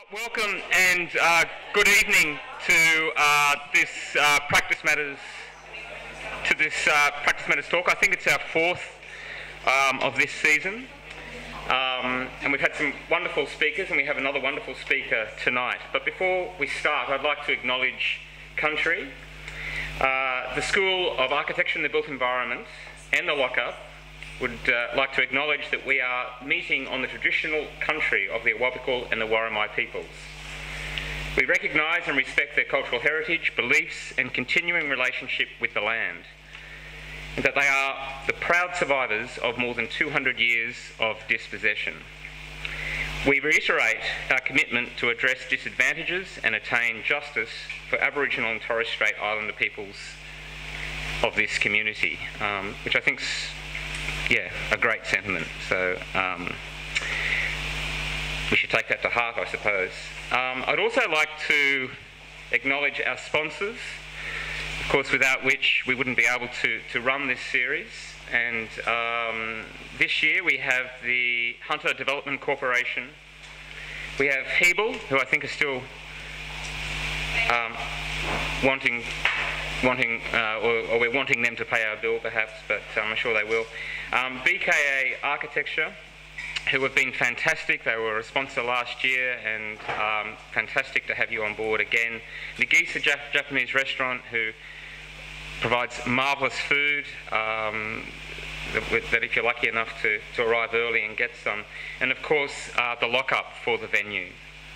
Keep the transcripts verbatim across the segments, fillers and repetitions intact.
Welcome and uh, good evening to uh, this uh, Practice Matters to this uh, Practice Matters talk. I think it's our fourth um, of this season, um, and we've had some wonderful speakers, and we have another wonderful speaker tonight. But before we start, I'd like to acknowledge country, uh, the School of Architecture and the Built Environment, and the Lockup. Would uh, like to acknowledge that we are meeting on the traditional country of the Awabakal and the Worimi peoples. We recognise and respect their cultural heritage, beliefs and continuing relationship with the land, and that they are the proud survivors of more than two hundred years of dispossession. We reiterate our commitment to address disadvantages and attain justice for Aboriginal and Torres Strait Islander peoples of this community, um, which I think's Yeah, a great sentiment. So um, we should take that to heart, I suppose. Um, I'd also like to acknowledge our sponsors, of course, without which we wouldn't be able to, to run this series. And um, this year we have the Hunter Development Corporation. We have Hebel, who I think are still um, wanting wanting, uh, or, or we're wanting them to pay our bill perhaps, but um, I'm sure they will. Um, B K A Architecture, who have been fantastic. They were a sponsor last year, and um, fantastic to have you on board again. Nagisa Jap- Japanese restaurant, who provides marvellous food, um, that, that if you're lucky enough to, to arrive early and get some. And of course, uh, the Lockup for the venue.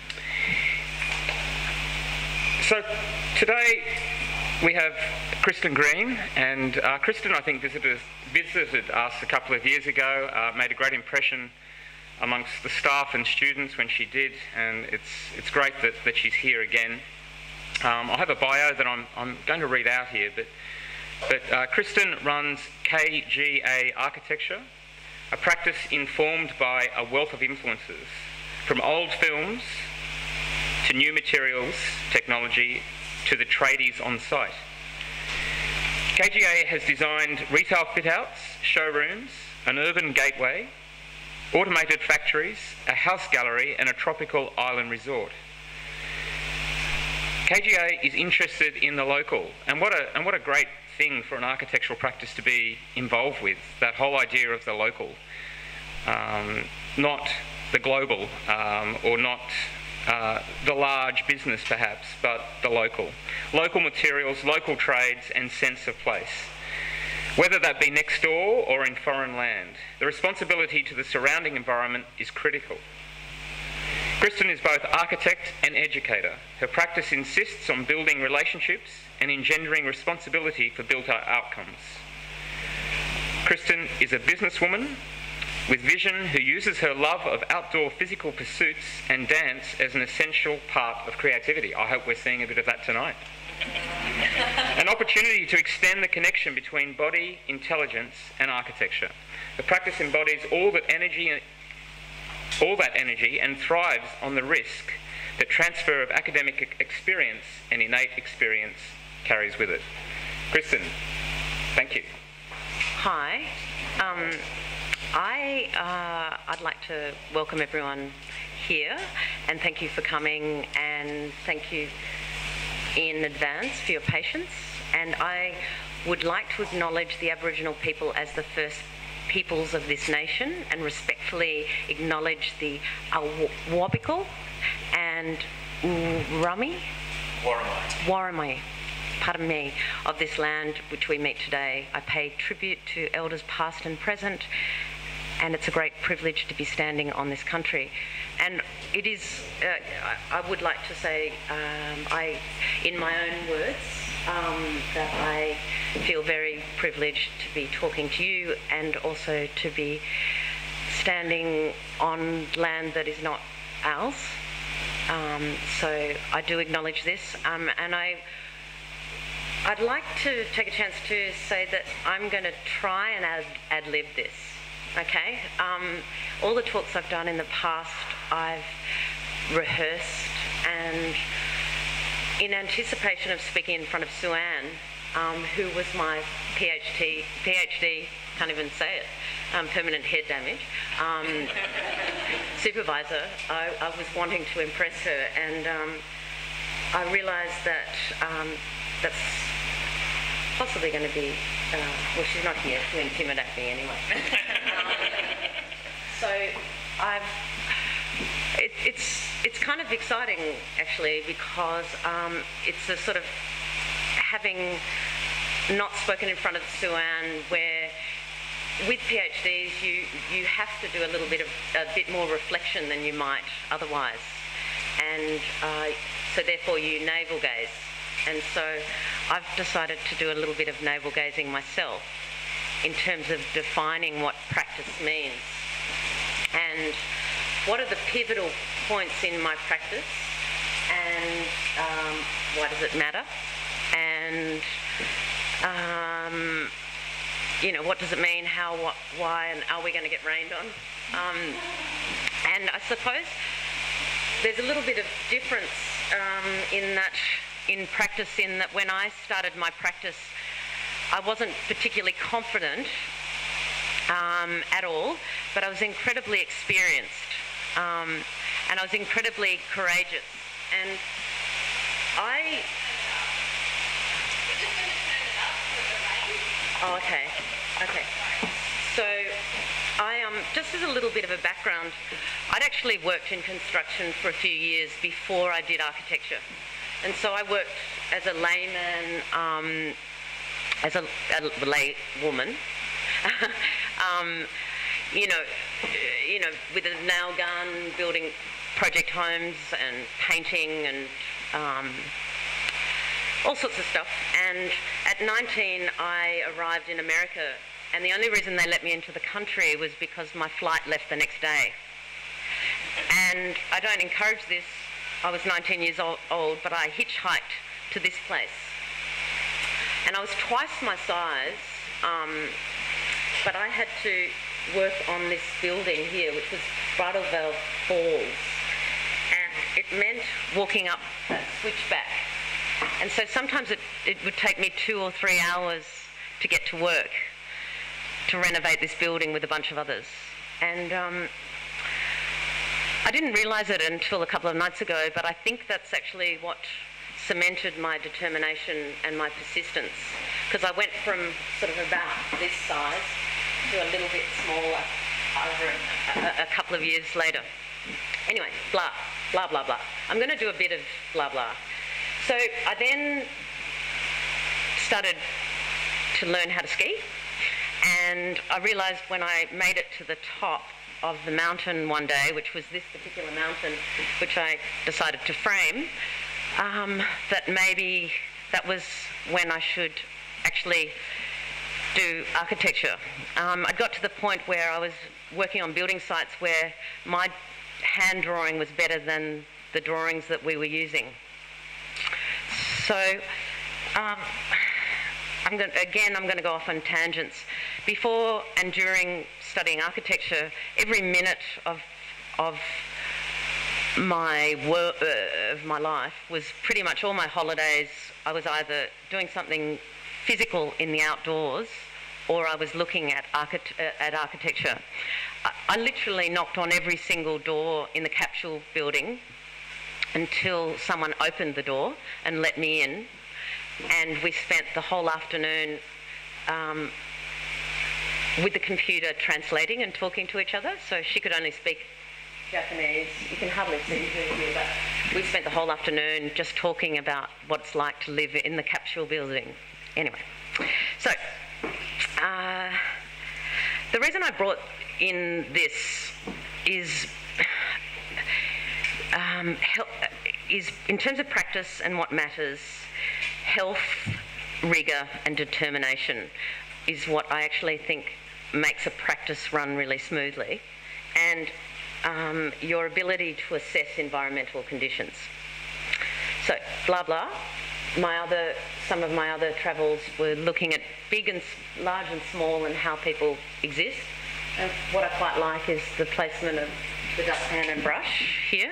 So today, we have Kristin Green, and uh, Kristin, I think, visited, visited us a couple of years ago, uh, made a great impression amongst the staff and students when she did, and it's it's great that, that she's here again. Um, I have a bio that I'm, I'm going to read out here, but, but uh, Kristin runs K G A Architecture, a practice informed by a wealth of influences, from old films to new materials, technology, to the tradies on site. K G A has designed retail fit-outs, showrooms, an urban gateway, automated factories, a house gallery and a tropical island resort. K G A is interested in the local, and what a, and what a great thing for an architectural practice to be involved with, that whole idea of the local, um, not the global, um, or not Uh, the large business perhaps, but the local. Local materials, local trades and sense of place. Whether that be next door or in foreign land, the responsibility to the surrounding environment is critical. Kristin is both architect and educator. Her practice insists on building relationships and engendering responsibility for built outcomes. Kristin is a businesswoman with vision, who uses her love of outdoor physical pursuits and dance as an essential part of creativity. I hope we're seeing a bit of that tonight. An opportunity to extend the connection between body, intelligence and architecture. The practice embodies all that energy, all that energy and thrives on the risk that transfer of academic experience and innate experience carries with it. Kristin, thank you. Hi. Um, I, uh, I'd like to welcome everyone here, and thank you for coming, and thank you in advance for your patience. And I would like to acknowledge the Aboriginal people as the first peoples of this nation, and respectfully acknowledge the Awabakal and Worimi, Worimi, pardon me, of this land which we meet today. I pay tribute to elders past and present, and it's a great privilege to be standing on this country. And it is, uh, I, I would like to say, um, I, in my own words, um, that I feel very privileged to be talking to you, and also to be standing on land that is not ours. Um, so I do acknowledge this, um, and I I'd like to take a chance to say that I'm going to try and ad- ad-lib this, okay? Um, all the talks I've done in the past, I've rehearsed, and in anticipation of speaking in front of Sue Ann, um, who was my PhD, PhD, can't even say it, um, permanent head damage, um, supervisor, I, I was wanting to impress her, and um, I realised that um, that's possibly going to be, uh, well, she's not here to intimidate me anyway. um, so I've, it, it's, it's kind of exciting actually, because um, it's a sort of having not spoken in front of the Suan, where with PhDs you, you have to do a little bit of, a bit more reflection than you might otherwise. And uh, so therefore you navel gaze. And so I've decided to do a little bit of navel gazing myself in terms of defining what practice means. And what are the pivotal points in my practice, and um, why does it matter? And um, you know, what does it mean, how, what, why, and are we going to get rained on? Um, and I suppose there's a little bit of difference um, in that, in practice, in that when I started my practice, I wasn't particularly confident um, at all, but I was incredibly experienced, um, and I was incredibly courageous. And I... Oh, okay, okay. So I, um, just as a little bit of a background, I'd actually worked in construction for a few years before I did architecture. And so I worked as a layman, um, as a, a lay woman, um, you know, you know, with a nail gun, building project homes and painting and um, all sorts of stuff. And at nineteen, I arrived in America, and the only reason they let me into the country was because my flight left the next day. And I don't encourage this. I was nineteen years old, but I hitchhiked to this place. And I was twice my size, um, but I had to work on this building here, which was Bridal Veil Falls. And it meant walking up that switchback. And so sometimes it, it would take me two or three hours to get to work, to renovate this building with a bunch of others. And um, I didn't realise it until a couple of nights ago, but I think that's actually what cemented my determination and my persistence, because I went from sort of about this size to a little bit smaller over a, a, a couple of years later. Anyway, blah, blah, blah, blah. I'm going to do a bit of blah, blah. So I then started to learn how to ski, and I realised when I made it to the top of the mountain one day, which was this particular mountain, which I decided to frame, um, that maybe that was when I should actually do architecture. Um, I got to the point where I was working on building sites where my hand drawing was better than the drawings that we were using. So, um, I'm going, again, I'm going to go off on tangents. Before and during studying architecture, every minute of of my work, uh, of my life was pretty much all my holidays. I was either doing something physical in the outdoors, or I was looking at, archi- uh, at architecture. I, I literally knocked on every single door in the capsule building until someone opened the door and let me in, and we spent the whole afternoon um, with the computer translating and talking to each other. So she could only speak Japanese. You can hardly see her here, but we spent the whole afternoon just talking about what it's like to live in the capsule building. Anyway, so uh, the reason I brought in this is Um, is in terms of practice and what matters, health, rigour and determination is what I actually think makes a practice run really smoothly, and um, your ability to assess environmental conditions. So, blah blah. My other, some of my other travels were looking at big and large and small and how people exist. And what I quite like is the placement of the dustpan and brush here.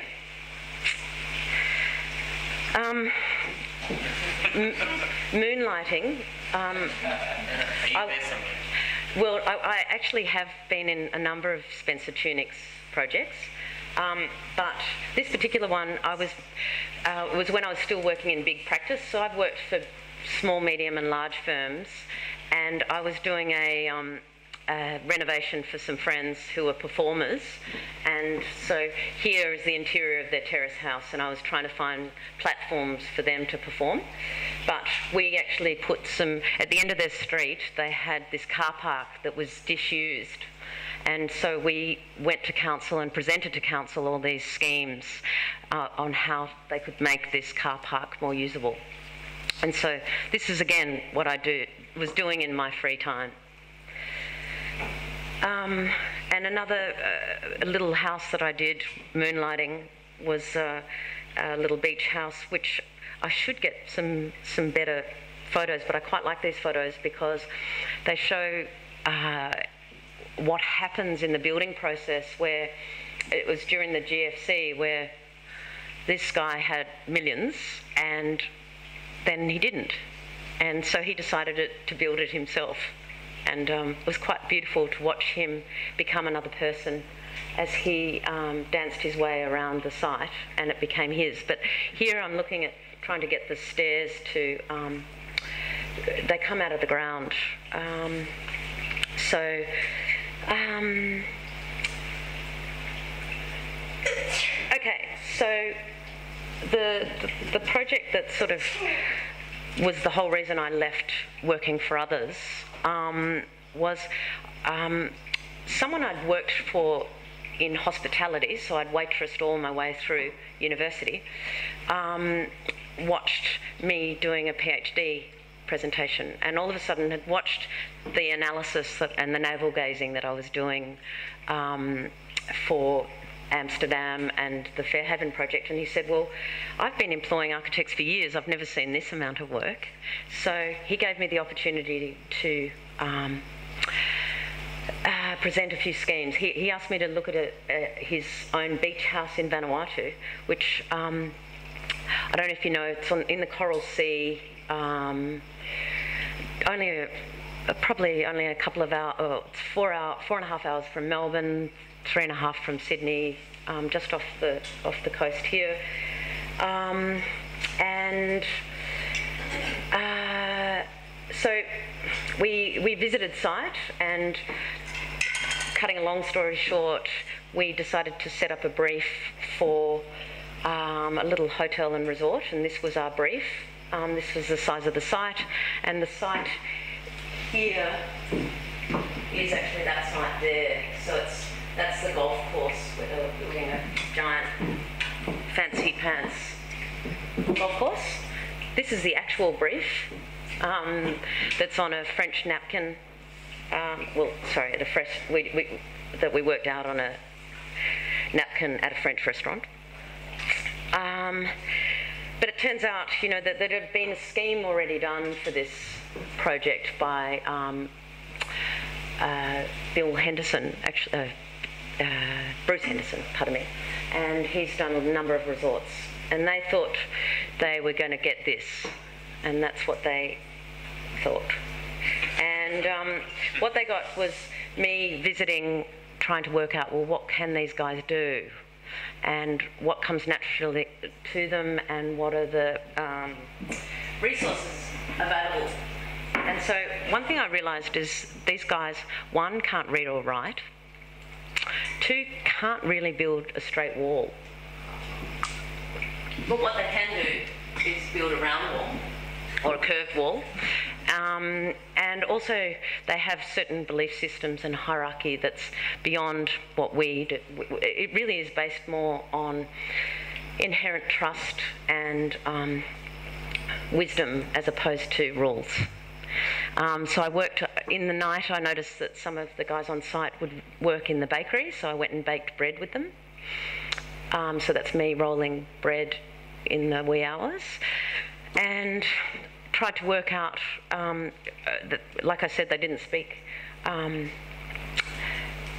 Um, m- moonlighting. Um, Are you I, there somewhere? well, I, I actually have been in a number of Spencer Tunick's projects, um, but this particular one I was uh, was when I was still working in big practice. So I've worked for small, medium, and large firms, and I was doing a, um, a renovation for some friends who were performers, and so here is the interior of their terrace house, and I was trying to find platforms for them to perform. But we actually put some, at the end of their street, they had this car park that was disused. And so we went to council and presented to council all these schemes uh, on how they could make this car park more usable. And so this is, again, what I do, was doing in my free time. Um, and another uh, little house that I did, moonlighting, was uh, a little beach house, which I should get some, some better photos, but I quite like these photos because they show uh, what happens in the building process, where it was during the G F C where this guy had millions and then he didn't. And so he decided it, to build it himself. And um, it was quite beautiful to watch him become another person as he um, danced his way around the site, and it became his. But here I'm looking at trying to get the stairs to, um, they come out of the ground. Um, so, um, okay, so the, the, the project that sort of was the whole reason I left working for others um, was um, someone I'd worked for in hospitality, so I'd waitressed all my way through university, um, watched me doing a PhD presentation, and all of a sudden had watched the analysis that, and the navel gazing that I was doing um, for Amsterdam and the Fairhaven project, and he said, well, I've been employing architects for years, I've never seen this amount of work. So he gave me the opportunity to um, uh, present a few schemes. He, he asked me to look at a, a, his own beach house in Vanuatu, which um, I don't know if you know, it's on, in the Coral Sea, um, only a, a, probably only a couple of hours, oh, it's four hour, four and a half hours from Melbourne, three and a half from Sydney, um, just off the off the coast here, um, and uh, so we we visited site, and cutting a long story short, we decided to set up a brief for um, a little hotel and resort, and this was our brief. Um, this was the size of the site, and the site here is actually that site there. So it's that's the golf course where they were building a giant fancy pants golf course. This is the actual brief um, that's on a French napkin. Um, well, sorry, the fresh we, we, that we worked out on a napkin at a French restaurant. Um, but it turns out, you know, that there had been a scheme already done for this project by um, uh, Bill Henderson, actually. Uh, Uh, Bruce Henderson, pardon me, and he's done a number of resorts, and they thought they were going to get this, and that's what they thought. And um, what they got was me visiting, trying to work out, well, what can these guys do, and what comes naturally to them, and what are the um, resources available. And so one thing I realised is these guys, one, can't read or write, two, can't really build a straight wall. But what they can do is build a round wall or a curved wall. Um, and also they have certain belief systems and hierarchy that's beyond what we do. It really is based more on inherent trust and um, wisdom as opposed to rules. Um, so I worked in the night. I noticed that some of the guys on site would work in the bakery, so I went and baked bread with them. Um, so that's me rolling bread in the wee hours, and tried to work out um, that, like I said, they didn't speak um,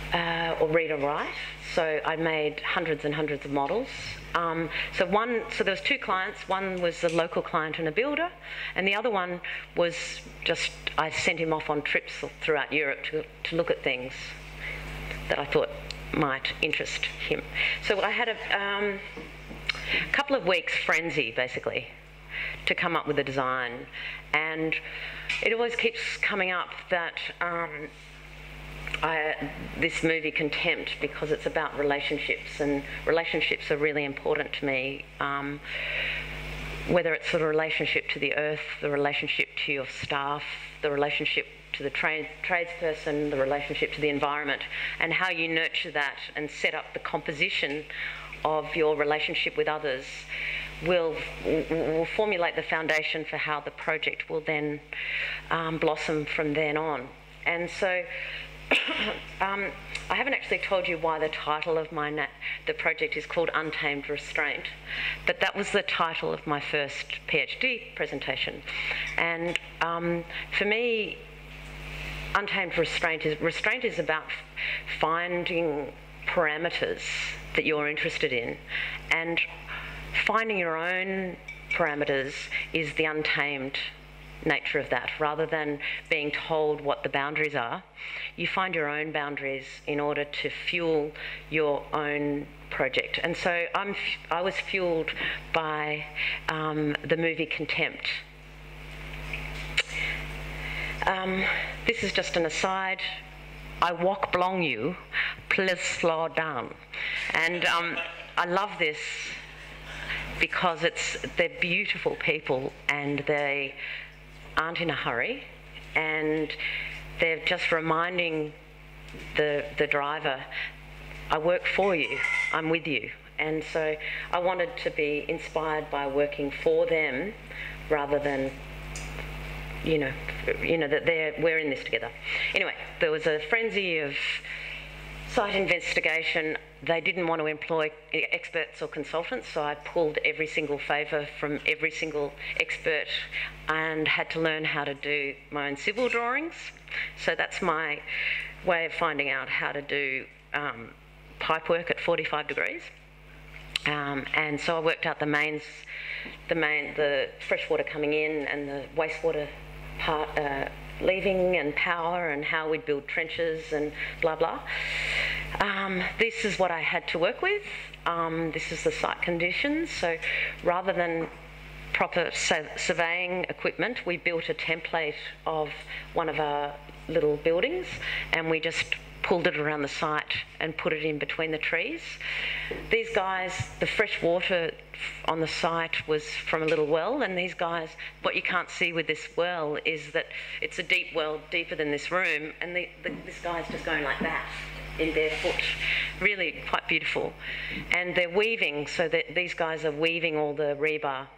uh, or read or write. So I made hundreds and hundreds of models. Um, so one, so there was two clients. One was a local client and a builder, and the other one was just, I sent him off on trips throughout Europe to, to look at things that I thought might interest him. So I had a um, couple of weeks frenzy, basically, to come up with a design. And it always keeps coming up that um, I, this movie Contempt, because it's about relationships, and relationships are really important to me, um, whether it's the relationship to the earth, the relationship to your staff, the relationship to the tra- tradesperson, the relationship to the environment, and how you nurture that and set up the composition of your relationship with others will, will formulate the foundation for how the project will then um, blossom from then on. And so um, I haven't actually told you why the title of my na- the project is called Untamed Restraint, but that was the title of my first PhD presentation. And um, for me, Untamed Restraint is, restraint is about finding parameters that you're interested in, and finding your own parameters is the untamed nature of that. Rather than being told what the boundaries are, you find your own boundaries in order to fuel your own project. And so I'm, I was fueled by um, the movie Contempt. Um, this is just an aside. I walk belong you, please slow down. And um, I love this because it's they're beautiful people and they aren't in a hurry, and they're just reminding the the driver, I work for you, I'm with you. And so I wanted to be inspired by working for them rather than, you know, you know that they're we're in this together. Anyway, there was a frenzy of site investigation. They didn't want to employ experts or consultants, so I pulled every single favour from every single expert and had to learn how to do my own civil drawings. So that's my way of finding out how to do um, pipe work at forty-five degrees. Um, and so I worked out the mains, the main, the fresh water coming in and the wastewater part uh, leaving, and power, and how we'd build trenches and blah blah. Um, this is what I had to work with. Um, this is the site conditions. So rather than proper surveying equipment, we built a template of one of our little buildings, and we just pulled it around the site and put it in between the trees. These guys, the fresh water on the site was from a little well, and these guys, what you can't see with this well is that it's a deep well, deeper than this room, and the, the, this guy's just going like that in barefoot. Really quite beautiful. And they're weaving, so that these guys are weaving all the rebar.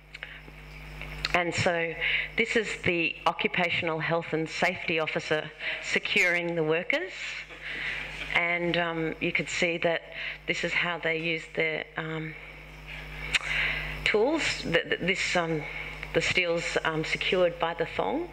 And so this is the occupational health and safety officer securing the workers. And um, you could see that this is how they use their um, tools. The, this, um, the steel's um, secured by the thong.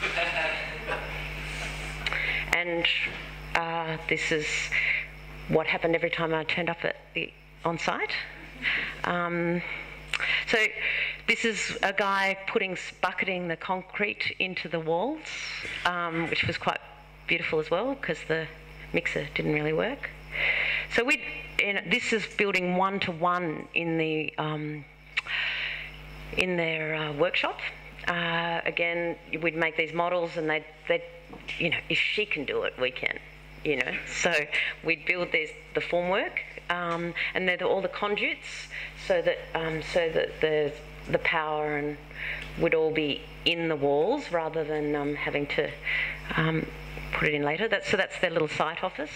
And uh, this is what happened every time I turned up at the, on site. Um, so this is a guy putting, bucketing the concrete into the walls, um, which was quite beautiful as well because the mixer didn't really work. So we, you know, this is building one to one in the um, in their uh, workshop. Uh, again, we'd make these models, and they, they, you know, if she can do it, we can, you know. So we'd build these the formwork, um, and they're the, all the conduits, so that um, so that the the power and would all be in the walls rather than um, having to um, put it in later. That's, so that's their little site office.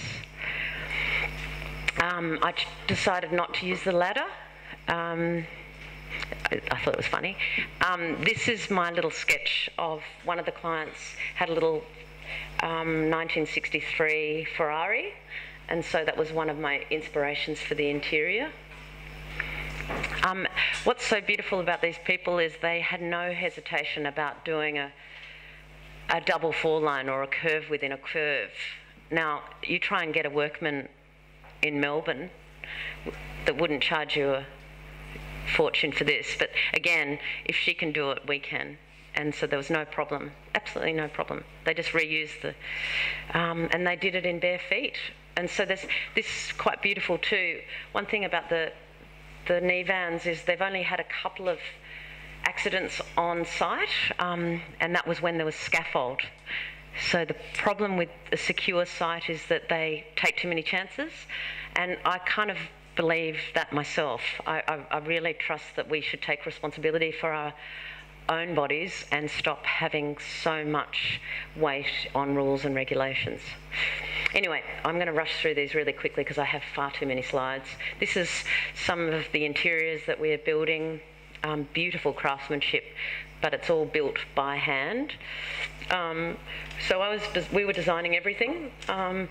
Um, I decided not to use the ladder. Um, I, I thought it was funny. Um, this is my little sketch of one of the clients had a little um, nineteen sixty-three Ferrari, and so that was one of my inspirations for the interior. Um, what's so beautiful about these people is they had no hesitation about doing a, a double four line or a curve within a curve. Now, you try and get a workman in Melbourne that wouldn't charge you a fortune for this, but again, if she can do it, we can. And so there was no problem, absolutely no problem. They just reused the, um, and they did it in bare feet. And so this this is quite beautiful too. One thing about the the knee vans is they've only had a couple of accidents on site, um, and that was when there was scaffold. So the problem with a secure site is that they take too many chances, and I kind of believe that myself. I, I, I really trust that we should take responsibility for our own bodies and stop having so much weight on rules and regulations. Anyway, I'm going to rush through these really quickly because I have far too many slides. This is some of the interiors that we are building. Um, beautiful craftsmanship, but it's all built by hand. Um, so I was, we were designing everything, um,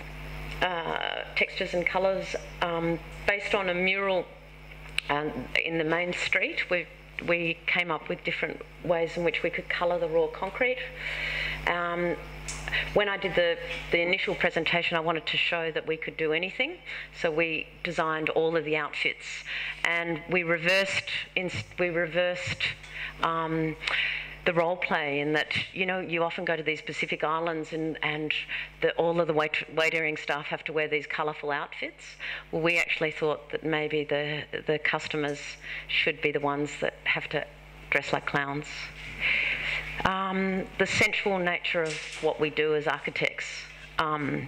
uh, textures and colours, um, based on a mural um, in the main street. We we came up with different ways in which we could colour the raw concrete. Um, When I did the, the initial presentation, I wanted to show that we could do anything. So we designed all of the outfits, and we reversed in, we reversed um, the role play in that, you know, you often go to these Pacific Islands and, and the, all of the wait, waitering staff have to wear these colourful outfits. Well, we actually thought that maybe the, the customers should be the ones that have to dress like clowns. Um, the sensual nature of what we do as architects. Um,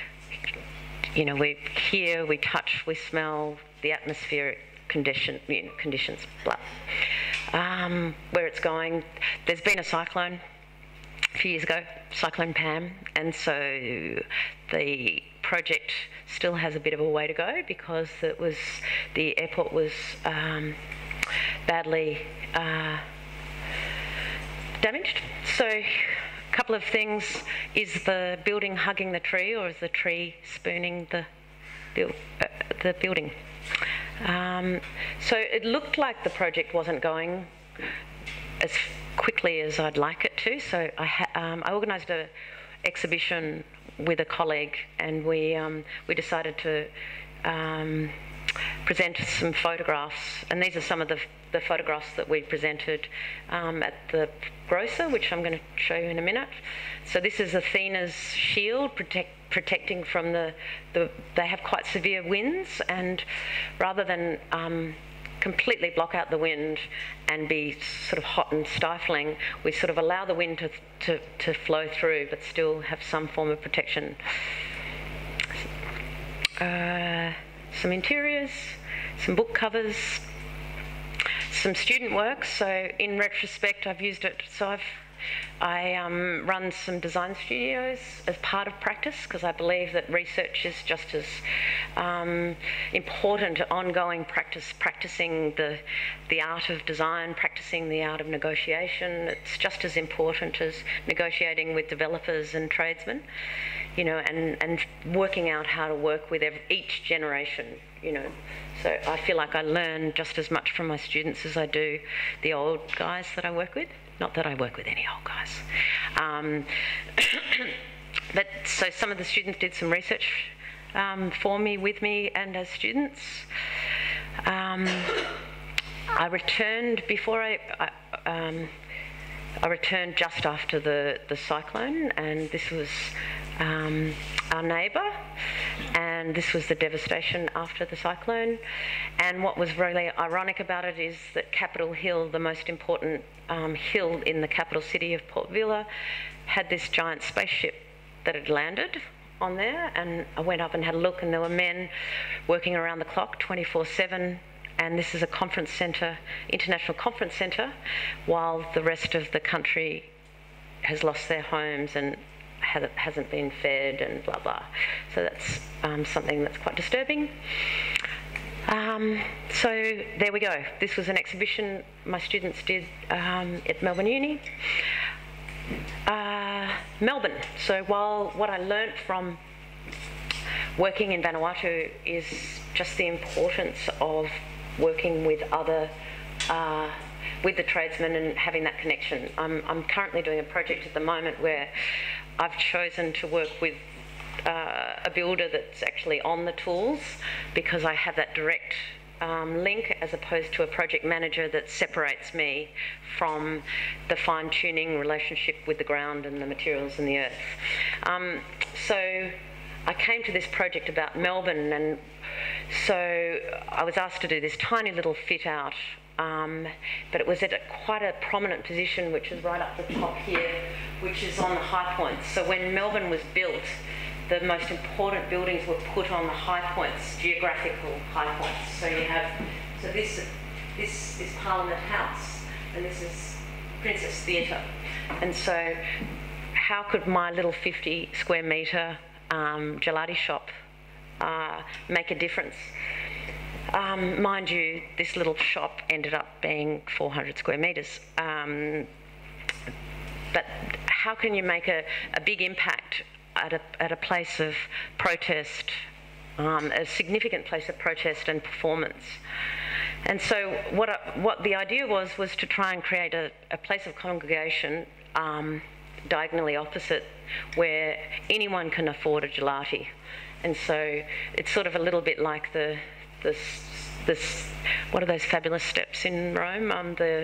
you know, we hear, we touch, we smell, the atmospheric condition, you know, conditions, blah. Um, where it's going. There's been a cyclone a few years ago, Cyclone Pam, and so the project still has a bit of a way to go because it was, the airport was um, badly uh, damaged. So a couple of things. Is the building hugging the tree, or is the tree spooning the, build, uh, the building? Um, so it looked like the project wasn't going as quickly as I'd like it to. So I, ha um, I organised an exhibition with a colleague, and we, um, we decided to um, present some photographs, and these are some of the, the photographs that we presented um, at the grocer, which I'm going to show you in a minute. So this is Athena's shield, protect, protecting from the, the, they have quite severe winds, and rather than um, completely block out the wind and be sort of hot and stifling, we sort of allow the wind to, to, to flow through but still have some form of protection. Uh, some interiors, some book covers, some student work. So in retrospect, I've used it. So I've I um, run some design studios as part of practice, because I believe that research is just as um, important, ongoing practice, practicing the, the art of design, practicing the art of negotiation. It's just as important as negotiating with developers and tradesmen, you know, and, and working out how to work with every, each generation, you know. So I feel like I learn just as much from my students as I do the old guys that I work with. Not that I work with any old guys. Um, but so some of the students did some research um, for me, with me, and as students. Um, I returned before I, I, um, I returned just after the, the cyclone, and this was um, our neighbour, and this was the devastation after the cyclone. And what was really ironic about it is that Capitol Hill, the most important um, hill in the capital city of Port Vila, had this giant spaceship that had landed on there, and I went up and had a look, and there were men working around the clock twenty-four seven, and this is a conference centre, international conference centre, while the rest of the country has lost their homes and hasn't been fed and blah blah. So that's um, something that's quite disturbing. Um, so there we go. This was an exhibition my students did um, at Melbourne Uni. Uh, Melbourne. So while what I learnt from working in Vanuatu is just the importance of working with other, uh, with the tradesmen and having that connection. I'm, I'm currently doing a project at the moment where I've chosen to work with uh, a builder that's actually on the tools, because I have that direct um, link, as opposed to a project manager that separates me from the fine-tuning relationship with the ground and the materials and the earth. Um, so I came to this project about Melbourne, and so I was asked to do this tiny little fit out, um, but it was at a, quite a prominent position, which is right up the top here, which is on the high points. So when Melbourne was built, the most important buildings were put on the high points, geographical high points. So you have, so this, this is Parliament House, and this is Princess Theatre. And so how could my little fifty square metre um, gelati shop uh, make a difference? Um, mind you, this little shop ended up being four hundred square metres. Um, but how can you make a, a big impact at a, at a place of protest, um, a significant place of protest and performance? And so what, I, what the idea was, was to try and create a, a place of congregation um, diagonally opposite, where anyone can afford a gelati. And so it's sort of a little bit like the, the, this, what are those fabulous steps in Rome? Um, the,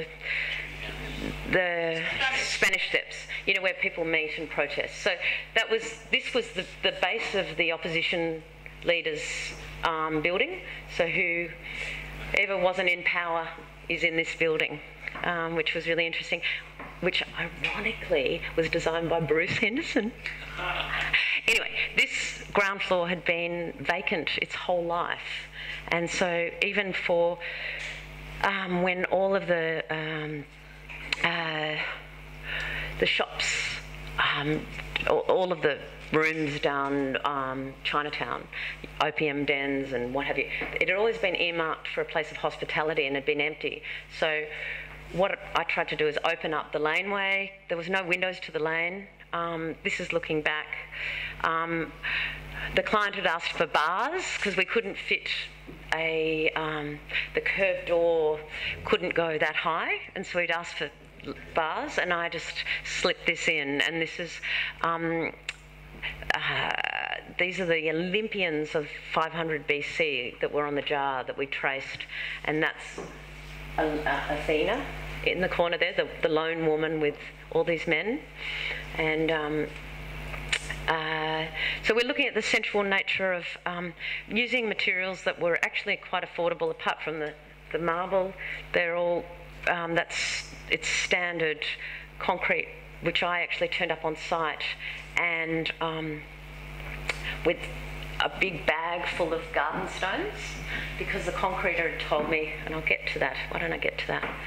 the Spanish steps, you know, where people meet and protest. So that was, this was the, the base of the opposition leaders' um, building. So whoever wasn't in power is in this building, um, which was really interesting, which ironically was designed by Bruce Henderson. Anyway, this ground floor had been vacant its whole life. And so even for um, when all of the um, uh, the shops, um, all, all of the rooms down um, Chinatown, opium dens and what have you, it had always been earmarked for a place of hospitality and had been empty. So what I tried to do is open up the laneway. There was no windows to the lane. Um, this is looking back. Um, the client had asked for bars because we couldn't fit a, um, the curved door couldn't go that high, and so he'd asked for bars, and I just slipped this in. And this is, um, uh, these are the Olympians of five hundred B C that were on the jar that we traced, and that's uh, Athena in the corner there, the, the lone woman with all these men. And um, uh, so we're looking at the sensual nature of um, using materials that were actually quite affordable, apart from the, the marble. They're all, um, that's, it's standard concrete, which I actually turned up on site, and um, with a big bag full of garden stones, because the concreter had told me, and I'll get to that, why don't I get to that?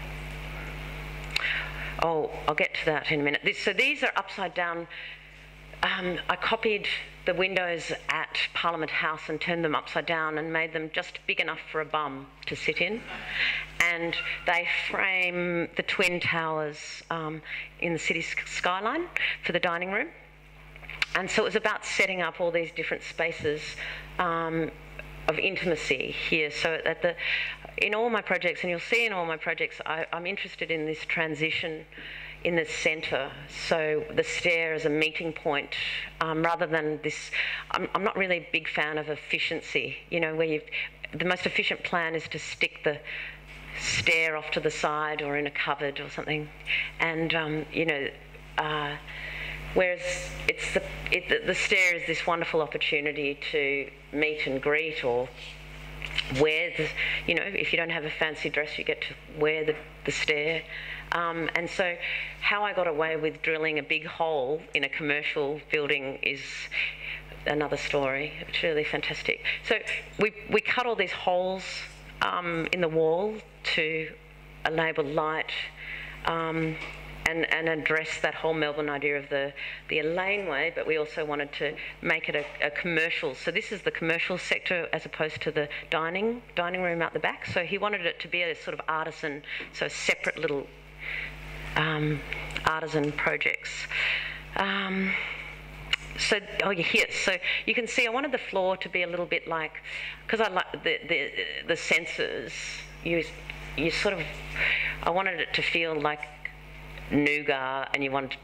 Oh, I'll get to that in a minute. This, so these are upside down. Um, I copied the windows at Parliament House and turned them upside down and made them just big enough for a bum to sit in. And they frame the twin towers um, in the city skyline for the dining room. And so it was about setting up all these different spaces um, of intimacy here. So at the, in all my projects, and you'll see in all my projects, I, I'm interested in this transition in the centre. So the stair as a meeting point, um, rather than this. I'm, I'm not really a big fan of efficiency. You know, where you've, the most efficient plan is to stick the stair off to the side or in a cupboard or something, and um, you know. Uh, Whereas it's the, it, the, the stair is this wonderful opportunity to meet and greet, or wear the, you know, if you don't have a fancy dress, you get to wear the, the stair. Um, and so how I got away with drilling a big hole in a commercial building is another story. It's really fantastic. So we, we cut all these holes um, in the wall to enable light, um, And, and address that whole Melbourne idea of the, the laneway, but we also wanted to make it a, a commercial. So this is the commercial sector as opposed to the dining dining room out the back. So he wanted it to be a sort of artisan, so separate little um, artisan projects. Um, so, oh, yeah, here. So you can see I wanted the floor to be a little bit like, because I like the, the, the sensors, you, you sort of, I wanted it to feel like nougat, and you want,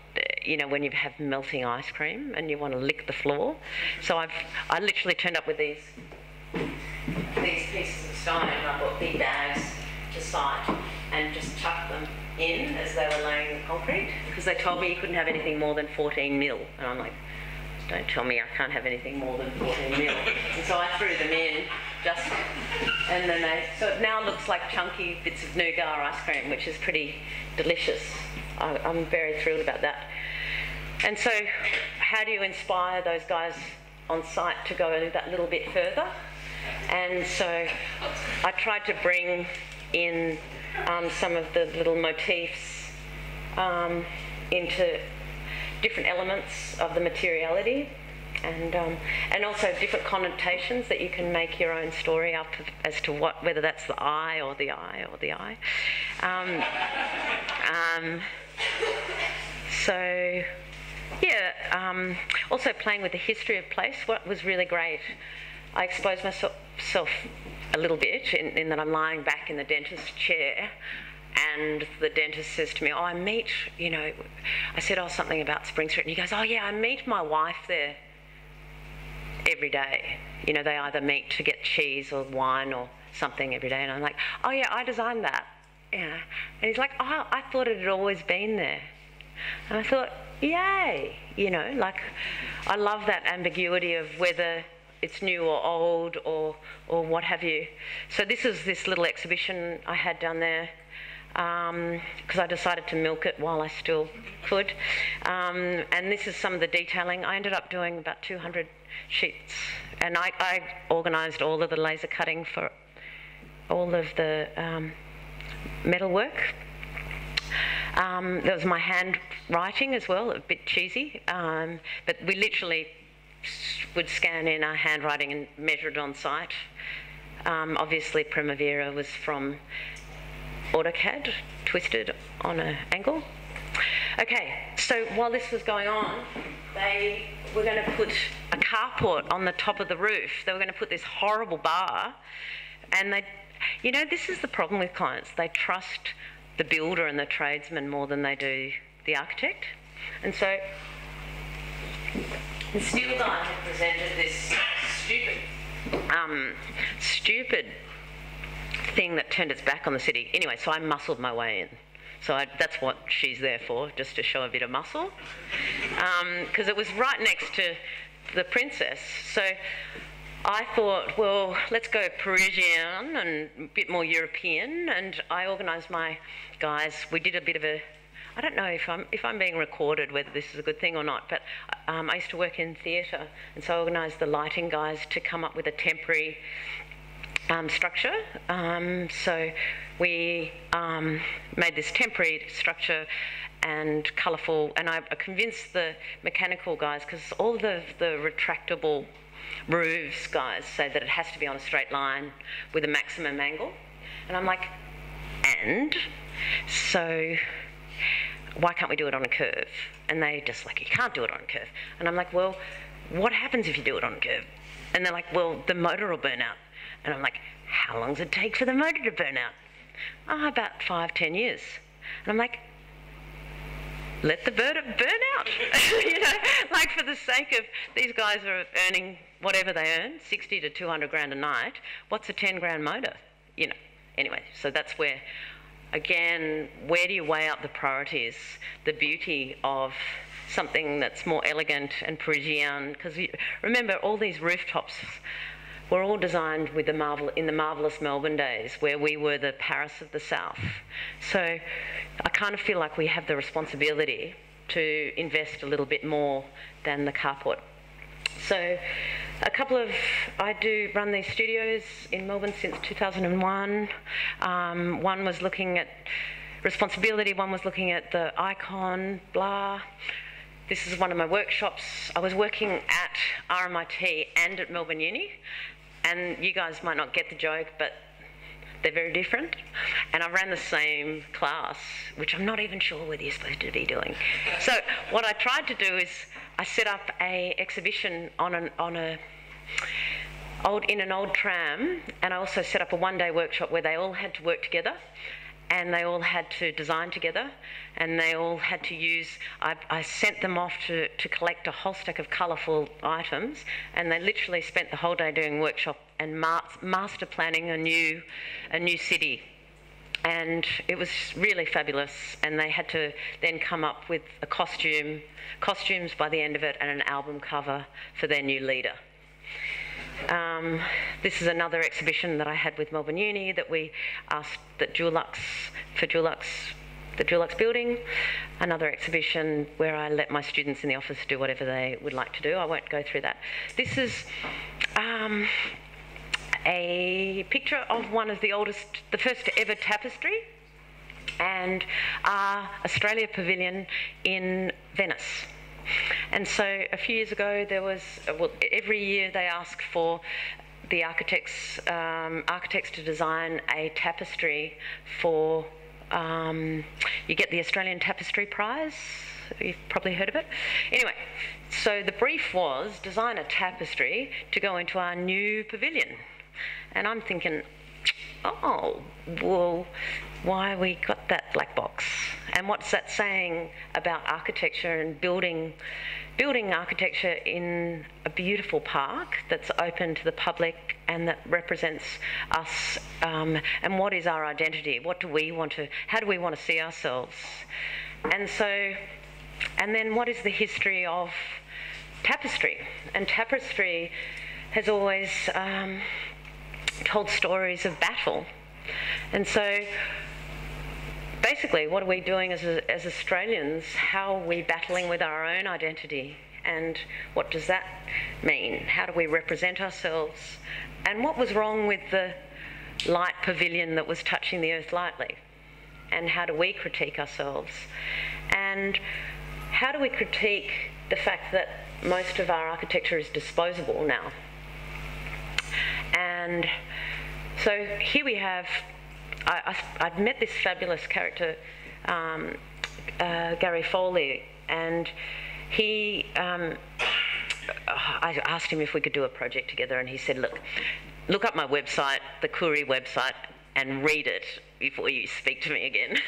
you know, when you have melting ice cream and you want to lick the floor. So I've I literally turned up with these these pieces of stone, and I bought big bags to site and just chucked them in as they were laying the concrete, because they told me you couldn't have anything more than fourteen mil, and I'm like, don't tell me I can't have anything more than fourteen mil. And so I threw them in, just, and then they, so it now looks like chunky bits of nougat ice cream, which is pretty delicious. I, I'm very thrilled about that. And so how do you inspire those guys on site to go that little bit further? And so I tried to bring in um, some of the little motifs um, into different elements of the materiality, and um, and also different connotations that you can make your own story up as to what, whether that's the eye or the eye or the eye. Um, um, so yeah, um, also playing with the history of place. What was really great, I exposed myself a little bit in, in that I'm lying back in the dentist's chair, and the dentist says to me, oh, I meet, you know, I said, oh, something about Spring Street, and he goes, oh yeah, I meet my wife there every day. You know, they either meet to get cheese or wine or something every day, and I'm like, oh yeah, I designed that. Yeah. And he's like, oh, I thought it had always been there. And I thought, yay, you know, like, I love that ambiguity of whether it's new or old or or what have you. So this is this little exhibition I had down there, because um, I decided to milk it while I still could. Um, and this is some of the detailing. I ended up doing about two hundred sheets, and I, I organised all of the laser cutting for all of the um, metal work. Um, there was my handwriting as well, a bit cheesy, um, but we literally would scan in our handwriting and measure it on site. Um, obviously Primavera was from AutoCAD, twisted on an angle. Okay, so while this was going on, they were going to put a carport on the top of the roof. They were going to put this horrible bar, and they, you know, this is the problem with clients. They trust the builder and the tradesman more than they do the architect. And so the steel guy had presented this stupid, um, stupid thing that turned its back on the city. Anyway, so I muscled my way in. So I, that's what she's there for, just to show a bit of muscle. Because um, it was right next to the Princess. So I thought, well, let's go Parisian and a bit more European. And I organised my guys. We did a bit of a, I don't know if I'm if I'm being recorded, whether this is a good thing or not, but um, I used to work in theatre, and so I organised the lighting guys to come up with a temporary um, structure. Um, so we um, made this temporary structure and colourful, and I convinced the mechanical guys, because all the, the retractable roofs guys say that it has to be on a straight line with a maximum angle. And I'm like, and? So why can't we do it on a curve? And they just like, you can't do it on a curve. And I'm like, well, what happens if you do it on a curve? And they're like, well, the motor will burn out. And I'm like, how long does it take for the motor to burn out? Oh, about five, ten years. And I'm like, let the motor burn out. You know, like, for the sake of, these guys are earning whatever they earn, sixty to two hundred grand a night. What's a ten grand motor? You know, anyway, so that's where, again, where do you weigh up the priorities? The beauty of something that's more elegant and Parisian, because remember, all these rooftops were all designed with the marvel in the marvellous Melbourne days, where we were the Paris of the South. So I kind of feel like we have the responsibility to invest a little bit more than the carport. So a couple of, I do run these studios in Melbourne since two thousand one. Um, one was looking at responsibility, one was looking at the icon, blah. This is one of my workshops. I was working at R M I T and at Melbourne Uni, and you guys might not get the joke, but they're very different. And I ran the same class, which I'm not even sure whether you're supposed to be doing. So what I tried to do is I set up a exhibition on an on a old in an old tram, and I also set up a one-day workshop where they all had to work together. and they all had to design together, and they all had to use, I, I sent them off to, to collect a whole stack of colourful items, and they literally spent the whole day doing workshop and ma master planning a new, a new city. And it was really fabulous, and they had to then come up with a costume, costumes by the end of it, and an album cover for their new leader. Um, this is another exhibition that I had with Melbourne Uni that we asked that Dulux, for Dulux, the Dulux building, another exhibition where I let my students in the office do whatever they would like to do. I won't go through that. This is um, a picture of one of the oldest, the first ever tapestry, and our Australia Pavilion in Venice. And so a few years ago there was, well, every year they ask for the architects, um, architects to design a tapestry for, um, you get the Australian Tapestry Prize, you've probably heard of it. Anyway, so the brief was design a tapestry to go into our new pavilion. And I'm thinking, oh, well, why we got that black box? And what's that saying about architecture and building, building architecture in a beautiful park that's open to the public and that represents us, um, and what is our identity? What do we want to, how do we want to see ourselves? And so, and then what is the history of tapestry? And tapestry has always um, told stories of battle. And so basically what are we doing as, as Australians? How are we battling with our own identity? And what does that mean? How do we represent ourselves? And what was wrong with the light pavilion that was touching the earth lightly? And how do we critique ourselves? And how do we critique the fact that most of our architecture is disposable now? And so here we have, I, I, I'd met this fabulous character, um, uh, Gary Foley, and he, um, I asked him if we could do a project together, and he said, look, look up my website, the Koori website, and read it before you speak to me again.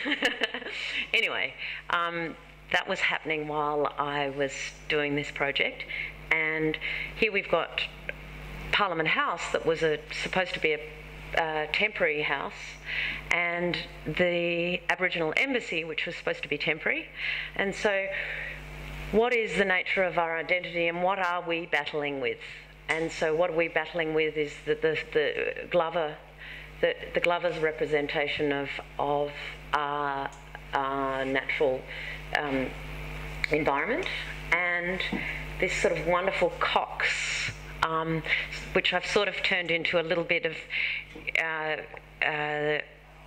Anyway, um, that was happening while I was doing this project, and here we've got Parliament House that was a, supposed to be a uh, temporary house, and the Aboriginal Embassy, which was supposed to be temporary. And so what is the nature of our identity, and what are we battling with? And so what are we battling with is the, the, the Glover, the, the Glover's representation of, of our, our natural um, environment, and this sort of wonderful cox, um, which I've sort of turned into a little bit of uh, uh,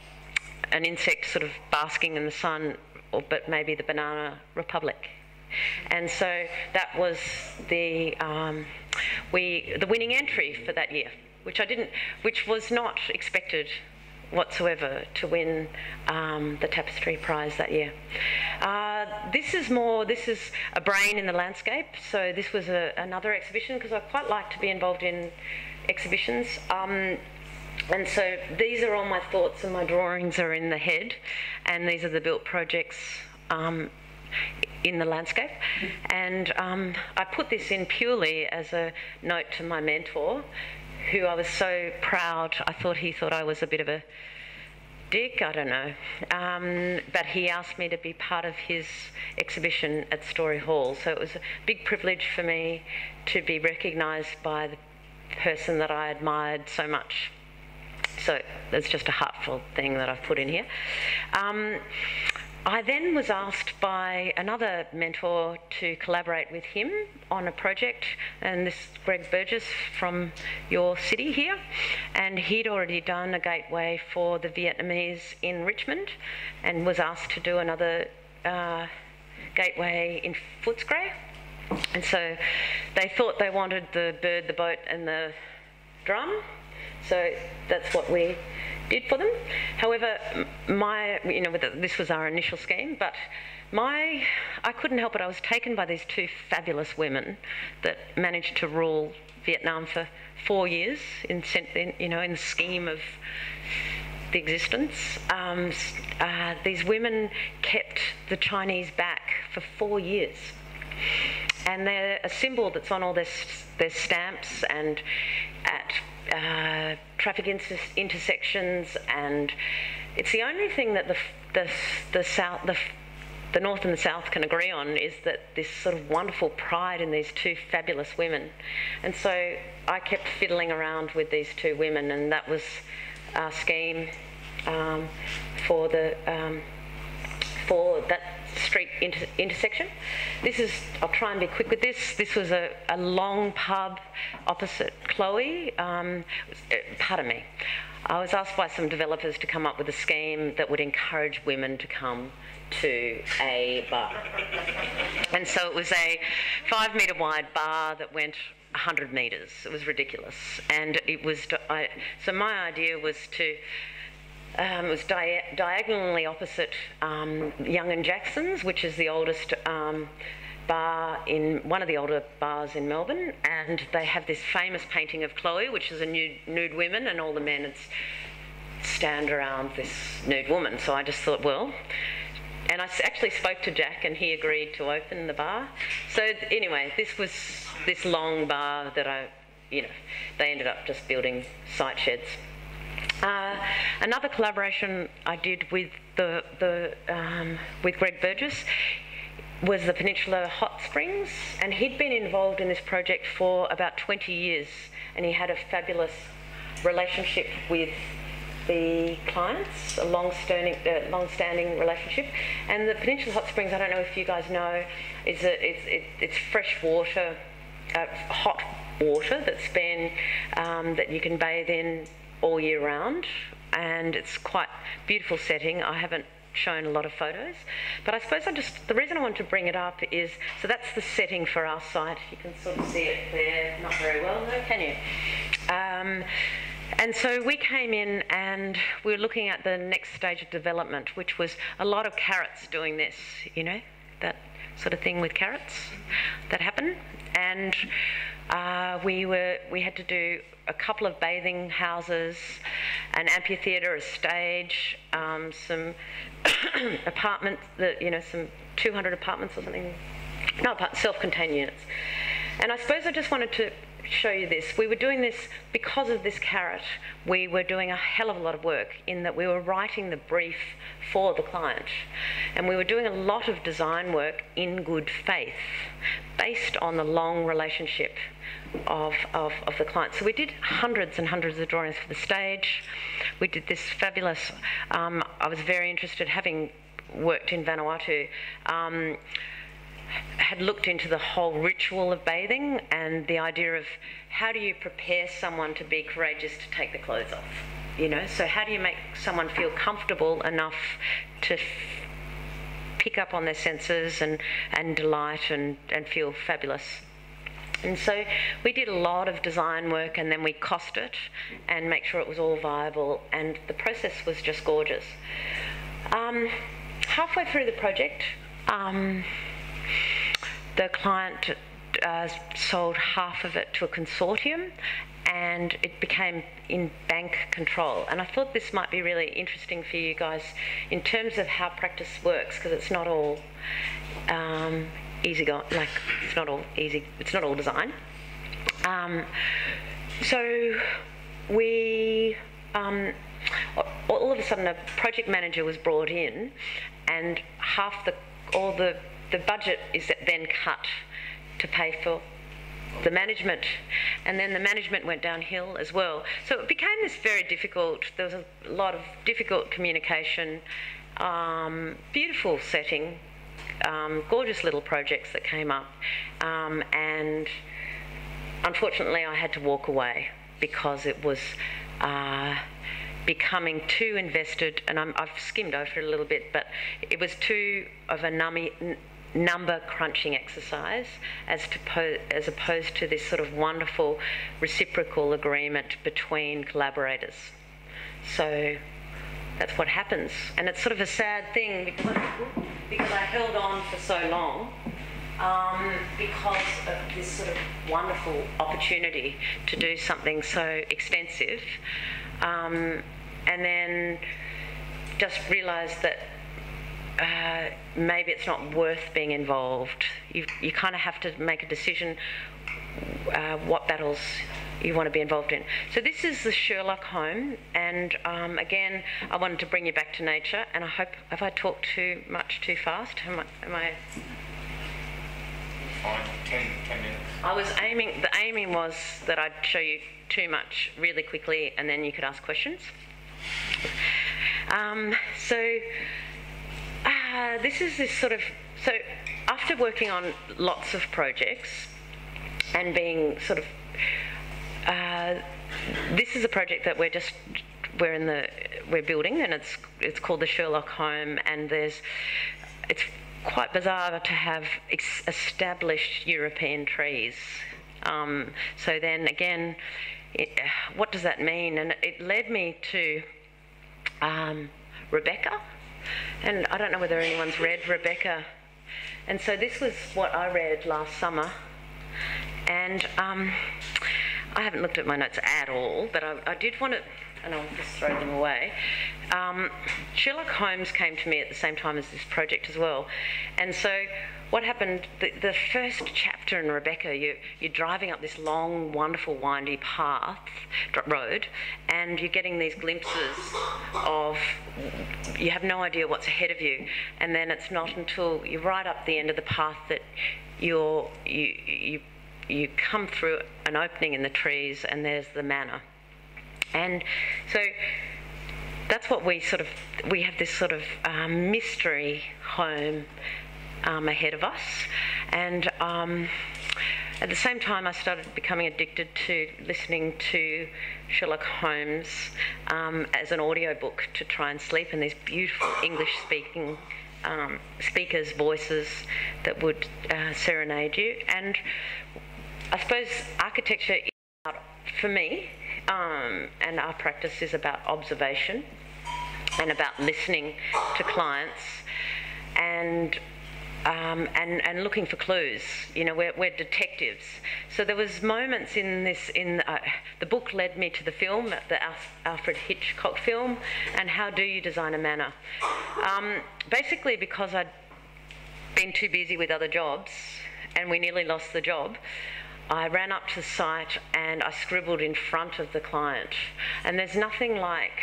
an insect sort of basking in the sun, or but maybe the Banana Republic. And so that was the um, we the winning entry for that year, which I didn't, which was not expected whatsoever to win um, the Tapestry Prize that year. Uh, this is more, this is a brain in the landscape. So this was a, another exhibition, because I quite like to be involved in exhibitions. Um, and so these are all my thoughts, and my drawings are in the head, and these are the built projects um, in the landscape. And um, I put this in purely as a note to my mentor, who I was so proud. I thought he thought I was a bit of a dick, I don't know. Um, but he asked me to be part of his exhibition at Story Hall. So it was a big privilege for me to be recognised by the person that I admired so much. So it's just a heartfelt thing that I've put in here. Um, I then was asked by another mentor to collaborate with him on a project, and this is Greg Burgess from your city here, and he'd already done a gateway for the Vietnamese in Richmond, and was asked to do another uh, gateway in Footscray. And so they thought they wanted the bird, the boat and the drum, so that's what we did for them. However, my, you know, this was our initial scheme, but my, I couldn't help it. I was taken by these two fabulous women that managed to rule Vietnam for four years in, you know, in the scheme of the existence. Um, uh, these women kept the Chinese back for four years. And they're a symbol that's on all their, their stamps and at uh, traffic inter intersections, and it's the only thing that the, the, the, south, the, the North and the South can agree on, is that this sort of wonderful pride in these two fabulous women. And so I kept fiddling around with these two women, and that was our scheme um, for the um, for that street inter intersection. This is, I'll try and be quick with this, this was a, a long pub opposite Chloe. Um, pardon me. I was asked by some developers to come up with a scheme that would encourage women to come to a bar. And so it was a five metre wide bar that went one hundred metres. It was ridiculous. And it was, I, so my idea was to Um, it was dia diagonally opposite um, Young and Jackson's, which is the oldest um, bar in, one of the older bars in Melbourne, and they have this famous painting of Chloe, which is a nude, nude woman, and all the men would stand around this nude woman. So I just thought, well, and I actually spoke to Jack, and he agreed to open the bar. So anyway, this was this long bar that I, you know, they ended up just building site sheds. Uh, another collaboration I did with the, the um, with Greg Burgess was the Peninsula Hot Springs, and he'd been involved in this project for about twenty years, and he had a fabulous relationship with the clients, a long-standing, uh, long-standing relationship. And the Peninsula Hot Springs, I don't know if you guys know, is a, it's, it, it's fresh water, uh, hot water that's been um, that you can bathe in all year round, and it's quite a beautiful setting. I haven't shown a lot of photos, but I suppose I just, the reason I want to bring it up is, so that's the setting for our site. You can sort of see it there, not very well though, can you? Um, and so we came in and we were looking at the next stage of development, which was a lot of carrots doing this, you know, that sort of thing with carrots that happen. And uh, we were, we had to do a couple of bathing houses, an amphitheatre, a stage, um, some apartments, that, you know, some two hundred apartments or something, no, self-contained units. And I suppose I just wanted to show you this. We were doing this because of this carrot. We were doing a hell of a lot of work in that we were writing the brief for the client, and we were doing a lot of design work in good faith based on the long relationship of, of, of the client. So we did hundreds and hundreds of drawings for the stage. We did this fabulous, um, I was very interested, having worked in Vanuatu, um, had looked into the whole ritual of bathing and the idea of how do you prepare someone to be courageous to take the clothes off, you know? So how do you make someone feel comfortable enough to pick up on their senses and, and delight and, and feel fabulous? And so we did a lot of design work, and then we cost it and make sure it was all viable, and the process was just gorgeous. Um, halfway through the project, um, the client uh, sold half of it to a consortium, and it became in bank control. And I thought this might be really interesting for you guys in terms of how Pracitce works, because it's not all um, easy go like it's not all easy it's not all design. Um, so we um, all of a sudden a project manager was brought in, and half the all the the budget is then cut to pay for the management, and then the management went downhill as well. So it became this very difficult, there was a lot of difficult communication, um, beautiful setting, um, gorgeous little projects that came up, um, and unfortunately I had to walk away because it was uh, becoming too invested, and I'm, I've skimmed over it a little bit, but it was too of a nummy, number crunching exercise as to po as opposed to this sort of wonderful reciprocal agreement between collaborators. So that's what happens, and it's sort of a sad thing because I, because I held on for so long um, because of this sort of wonderful opportunity to do something so extensive. Um, and then just realised that uh, maybe it's not worth being involved. You, you kind of have to make a decision uh, what battles you want to be involved in. So this is the Sherlock home, and um, again, I wanted to bring you back to nature, and I hope, have I talked too much too fast? Am I... Am I Fine, ten, ten minutes. I was aiming, the aiming was that I'd show you too much really quickly, and then you could ask questions. Um, so, uh, this is this sort of, so after working on lots of projects, and being sort of, uh, this is a project that we're just, we're in the, we're building, and it's, it's called the Sherlock home, and there's, it's quite bizarre to have ex- established European trees. Um, so then again, it, what does that mean? And it led me to um, Rebecca, and I don't know whether anyone's read Rebecca. And so this was what I read last summer, and um, I haven't looked at my notes at all, but I, I did want to, and I'll just throw them away. Um, Sherlock Holmes came to me at the same time as this project as well. And so what happened, the, the first chapter in Rebecca, you, you're driving up this long, wonderful, windy path, road, and you're getting these glimpses of, you have no idea what's ahead of you. And then it's not until you're right up the end of the path that you're, you, you, you come through an opening in the trees, and there's the manor. And so that's what we sort of, we have this sort of um, mystery home um, ahead of us. And um, at the same time, I started becoming addicted to listening to Sherlock Holmes um, as an audiobook to try and sleep, and these beautiful English-speaking um, speakers' voices that would uh, serenade you. And I suppose architecture is about, for me, Um, and our practice is about observation and about listening to clients and um, and and looking for clues. You know, we're, we're detectives. So there was moments in this in uh, the book led me to the film, the Alfred Hitchcock film, and How Do You Design a Manor? Um, basically, because I'd been too busy with other jobs, and we nearly lost the job, I ran up to the site and I scribbled in front of the client. And there's nothing like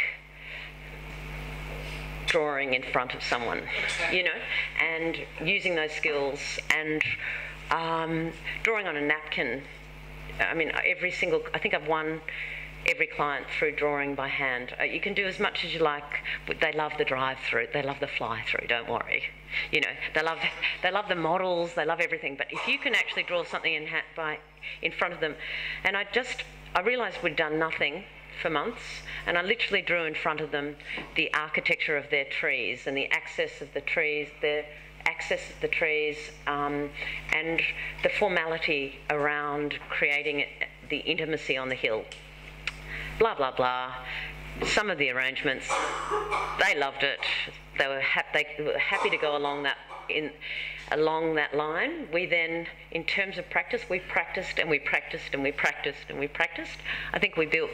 drawing in front of someone, you know, and using those skills and um, drawing on a napkin. I mean, every single, I think I've won every client through drawing by hand. Uh, you can do as much as you like, but they love the drive-through, they love the fly-through, don't worry. You know, they love they love the models, they love everything, but if you can actually draw something in hat by in front of them, and I just, I realised we'd done nothing for months, and I literally drew in front of them the architecture of their trees and the access of the trees, the access of the trees, um, and the formality around creating the intimacy on the hill. Blah, blah, blah. Some of the arrangements, they loved it. They were, hap- they were happy to go along that in along that line. We then, in terms of practice, we practiced and we practiced and we practiced and we practiced. I think we built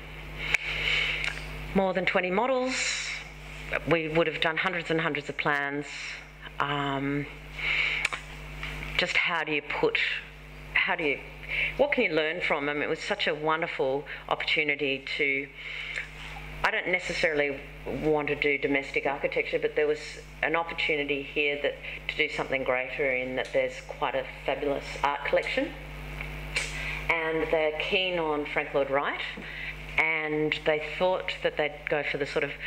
more than twenty models. We would have done hundreds and hundreds of plans. Um, just how do you put, how do you, what can you learn from them? It was such a wonderful opportunity to, I don't necessarily want to do domestic architecture, but there was an opportunity here that to do something greater in that there's quite a fabulous art collection. And they're keen on Frank Lloyd Wright, and they thought that they'd go for the sort of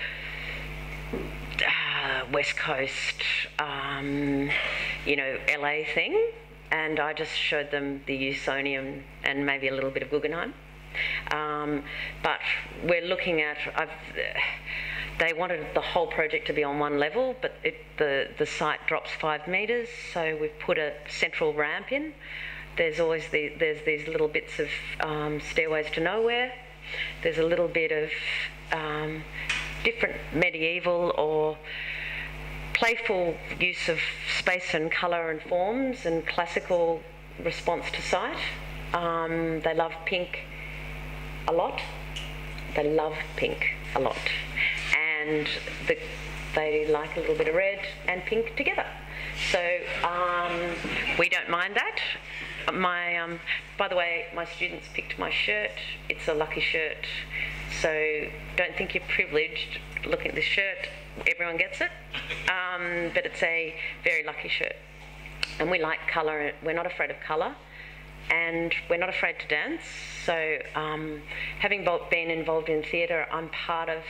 uh, West Coast, um, you know, L A thing. And I just showed them the Usonian and maybe a little bit of Guggenheim. Um, but we're looking at, I've, they wanted the whole project to be on one level, but it, the, the site drops five metres, so we've put a central ramp in. There's always the, there's these little bits of um, stairways to nowhere. There's a little bit of um, different medieval or playful use of space and colour and forms and classical response to sight. Um, they love pink a lot. They love pink. a lot. And the, they like a little bit of red and pink together. So um, we don't mind that. My, um, by the way, my students picked my shirt. It's a lucky shirt. So don't think you're privileged looking at this shirt. Everyone gets it. Um, but it's a very lucky shirt. And we like colour. We're not afraid of colour. And we're not afraid to dance. So um, having been involved in theatre, I'm part of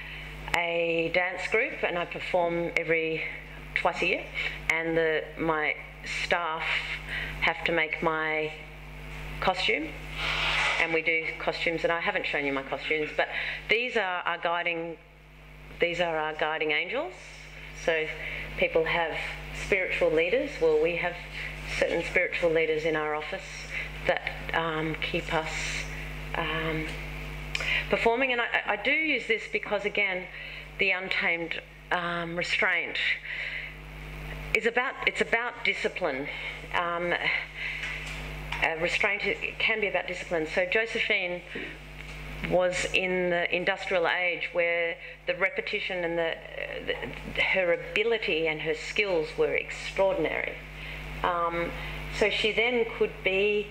a dance group and I perform every twice a year. And the, my staff have to make my costume. And we do costumes, and I haven't shown you my costumes, but these are our guiding, these are our guiding angels. So people have spiritual leaders. Well, we have certain spiritual leaders in our office that um, keep us um, performing. And I, I do use this because, again, the untamed um, restraint is about, it's about discipline. Um, uh, restraint it can be about discipline. So Josephine was in the industrial age where the repetition and the, the her ability and her skills were extraordinary. Um, so she then could be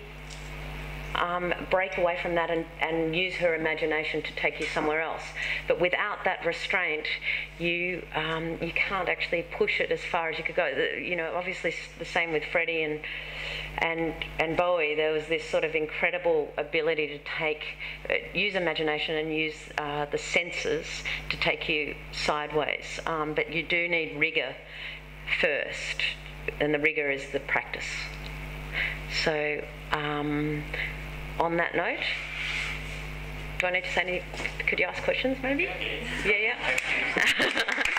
um, break away from that and, and use her imagination to take you somewhere else. But without that restraint, you um, you can't actually push it as far as you could go. The, you know, obviously the same with Freddie and and and Bowie. There was this sort of incredible ability to take uh, use imagination and use uh, the senses to take you sideways. Um, but you do need rigour first, and the rigour is the practice. So um, on that note, do I need to say any, could you ask questions maybe? Yeah, yeah.